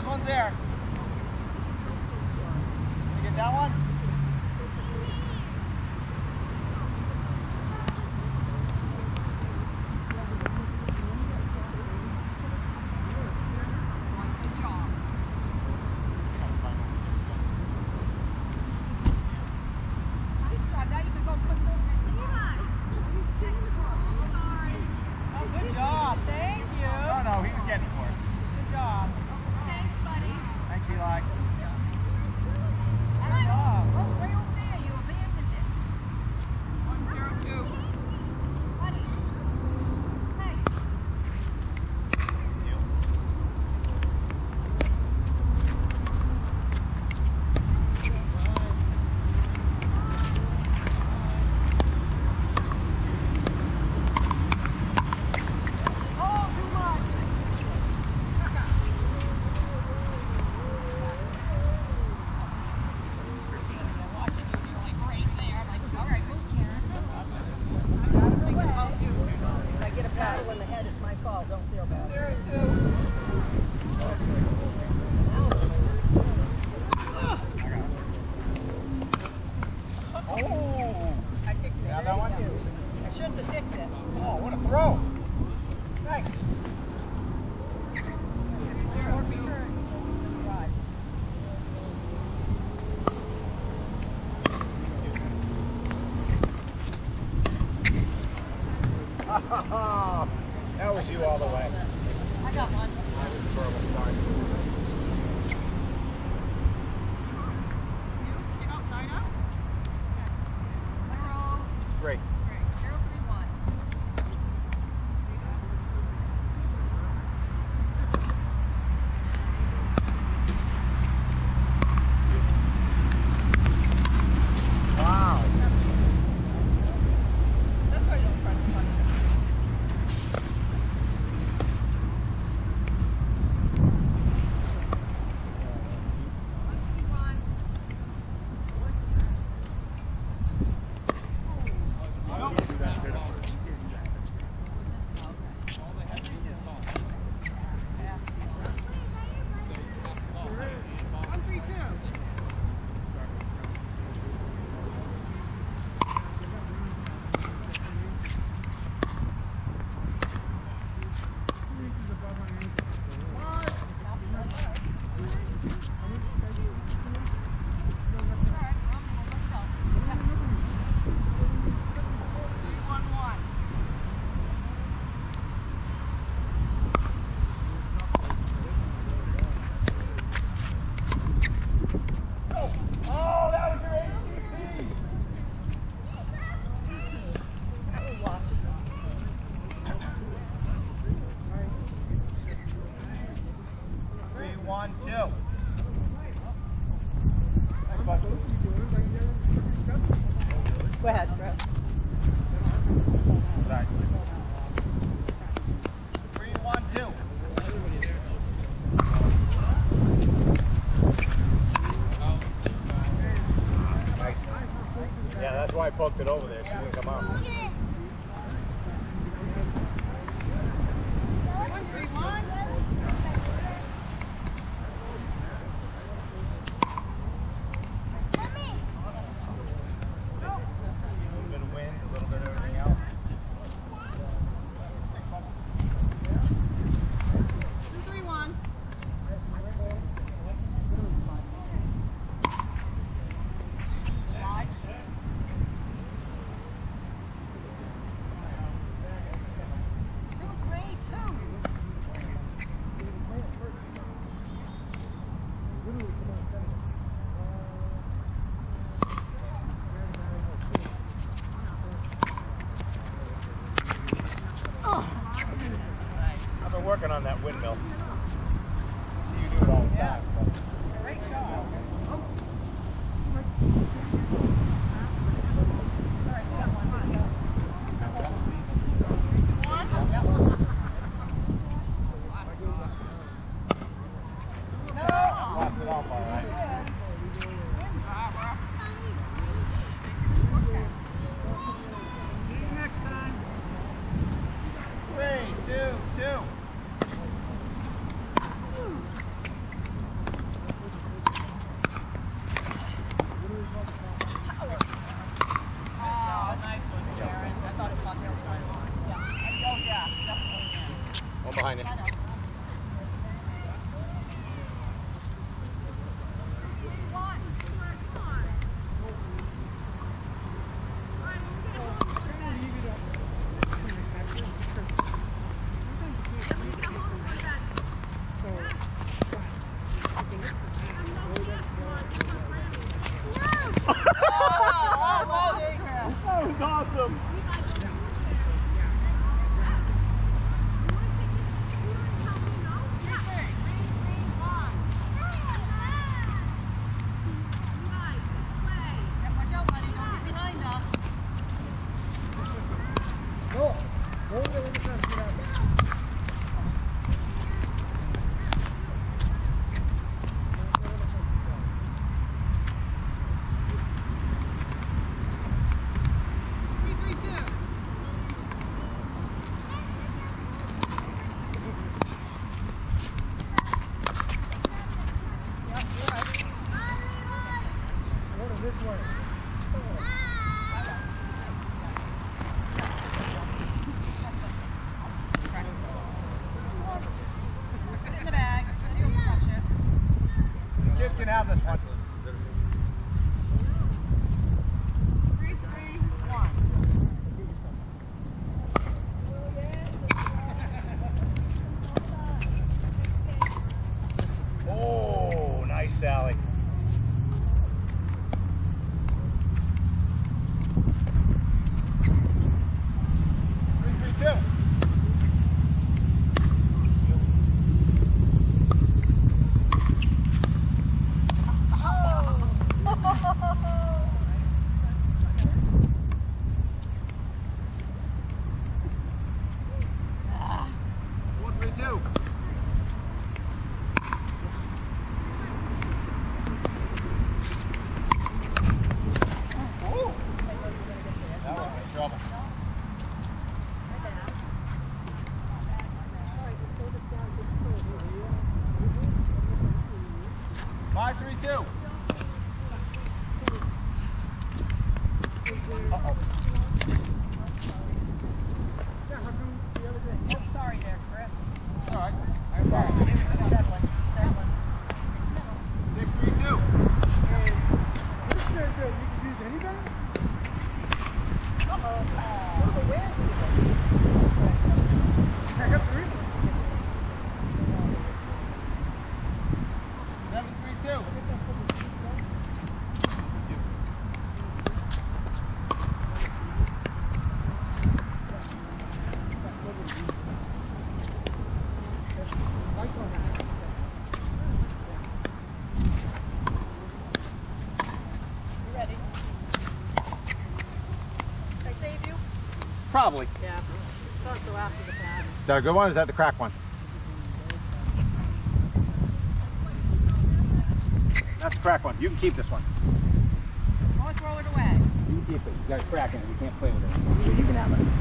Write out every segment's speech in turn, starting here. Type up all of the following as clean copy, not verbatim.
those ones there. You get that one? That was you all the way. I got one. I was verbal, sorry. You? You're outside up? Okay. Great. 031. Wow. That's why you don't try to find it. Go ahead, Brett. Sorry. 3, 1, 2. Nice. Yeah, that's why I poked it over there. She didn't come out. 1-3-1. I've been working on that windmill. I see you do it all the time. Great shot. Lost it off all right. See you next time. 3, 2, 2. behind you. That was awesome. Kids can have this one. 3, 3, 1. Oh, nice, Sally. Trouble. 5, 3, 2. Uh-oh. Oh, sorry there, Chris. All right. Settling. 6, 3, 2. Probably. Yeah. Don't go after the pad. Is that a good one or is that the crack one? That's the crack one. You can keep this one. Don't throw it away. You can keep it. You got a crack in it. You can't play with it. You can have it.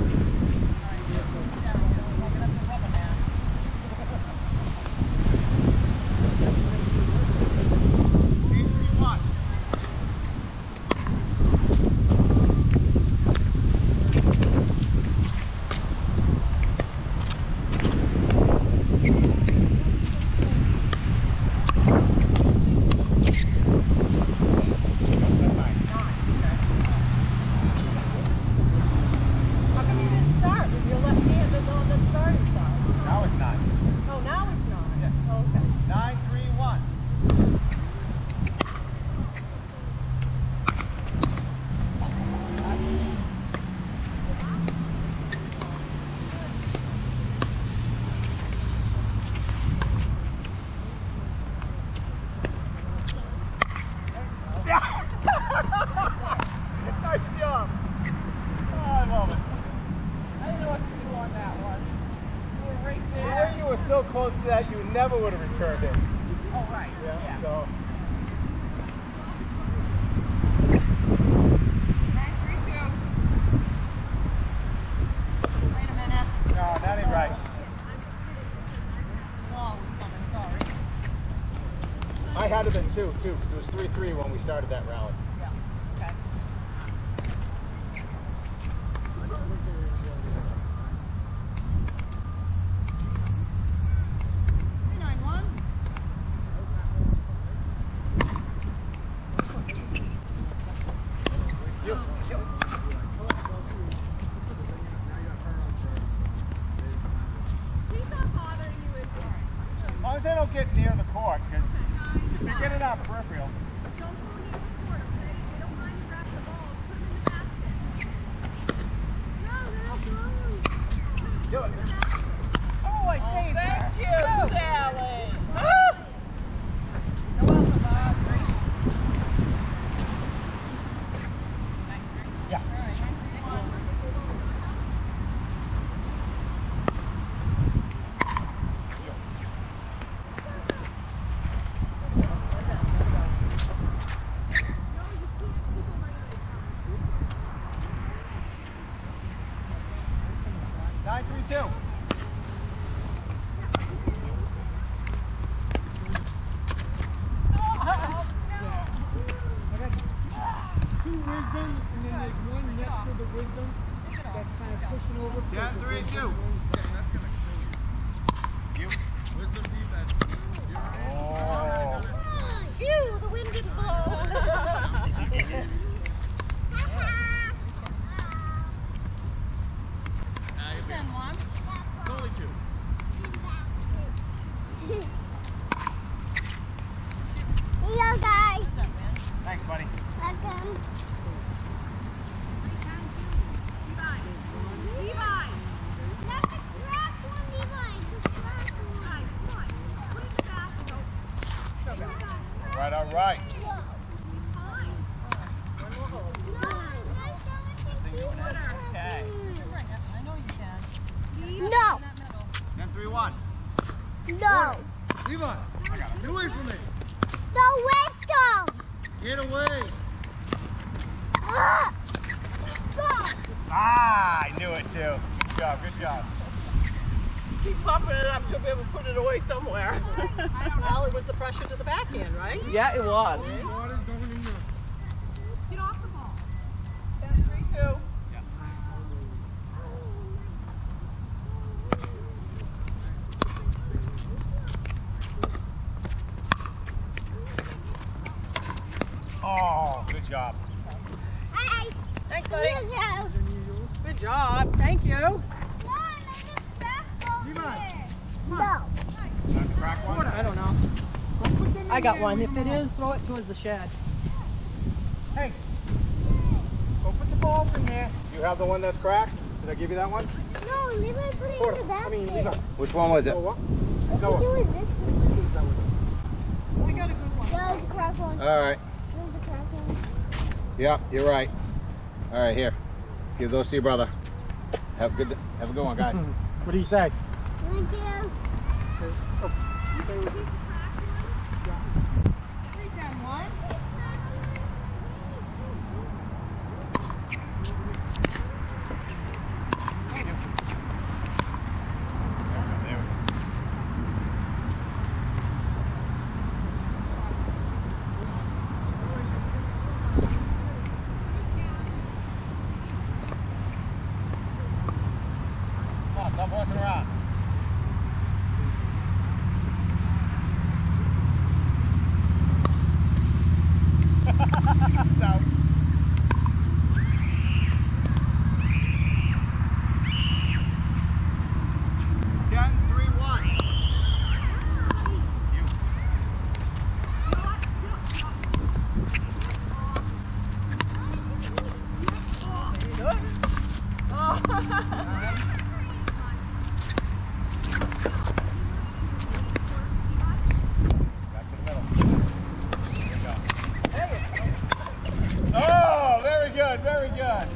So close to that, you never would have returned it. Oh, right. Yeah. So. 9, 3, 2. Wait a minute. No, that ain't right. Ball was coming, sorry. I had to have been 2, too, because it was 3-3 when we started that rally. Yeah. Okay. long as they don't get near the court, because if they get it out peripheral. Don't go near the court, okay? They don't mind you grab the ball. Put them in the basket. Do it. Oh, I saved her. Thank you, Sally. You're welcome, Audrey. Yeah. All right. 9-3-2. Two wisdom, and then there's one next to the wisdom that's kind of pushing over. 10-3-2. You. Wisdom defense. Oh. Phew, the wind didn't blow. 10-1. It's only 2. Hello guys. What's up, man? Thanks, buddy. Welcome. Levi. That's the crack one, Levi. The crack one. Guys, come on. Put it in the basket. Right, all right. No. Okay. I know you can. No. In that middle. 10-3-1. No. Levi, get away from me. The wisdom. Get away. Go. Ah, I knew it too. Good job, good job. Keep popping it up. She'll be able to put it away somewhere. Well, it was the pressure to the backhand, right? Yeah, it was. Water's going in there. Get off the ball. 10-3-2. Oh, good job. Hi. Thanks, buddy. You go. Good job. Thank you. No, I made a crack over there. No. Time to crack one. I don't know. I got one. If it is, throw it towards the shed. Hey, go put the ball in there. You have the one that's cracked? Did I give you that one? No, Levi put it in the basket. Which one was it? What do you do with this one? I got a good one. No, the crack one. All right. Where's the crack one? Yeah, you're right. All right, here. Give those to your brother. Have a good one, guys. What do you say? Thank you. 3-10-1. Come on, stop horsing around. It's out. Oh, very good, very good.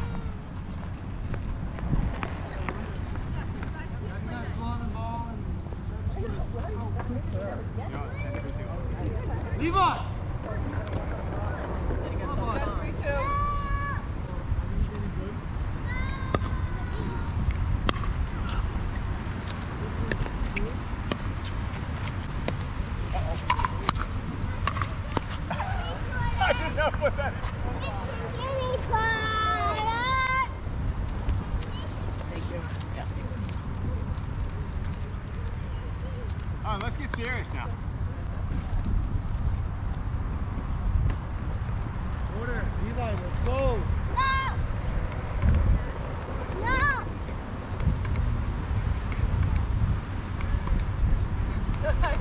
Levi! 10-3-2. I did not put that in. All right, let's get serious now. Order. Levi, let's go. No. No.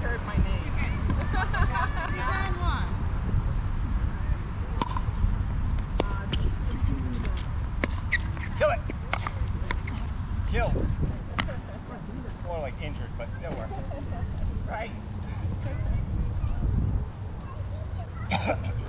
More like injured, but it'll work. Right.